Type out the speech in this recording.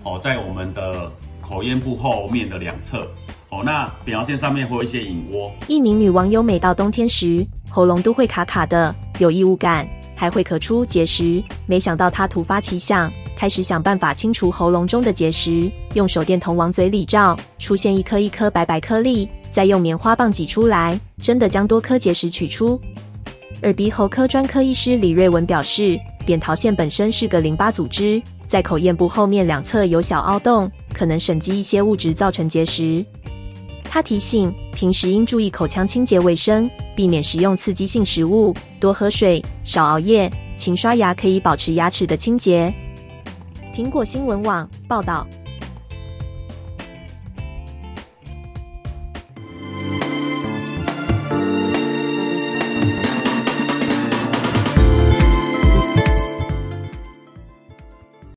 在我们的口咽部后面的两侧。那扁桃腺上面会有一些隐窝。 一名女网友每到冬天时，喉咙都会卡卡的，有异物感，还会咳出结石。没想到她突发奇想，开始想办法清除喉咙中的结石，用手电筒往嘴里照，出现一颗一颗白白颗粒，再用棉花棒挤出来，真的将多颗结石取出。耳鼻喉科专科医师李瑞文表示，扁桃腺本身是个淋巴组织，在口咽部后面两侧有小凹洞，可能沈积一些物质造成结石。他提醒，平时应注意口腔清洁卫生，避免食用刺激性食物，多喝水，少熬夜，勤刷牙，可以保持牙齿的清洁。苹果新闻网报道。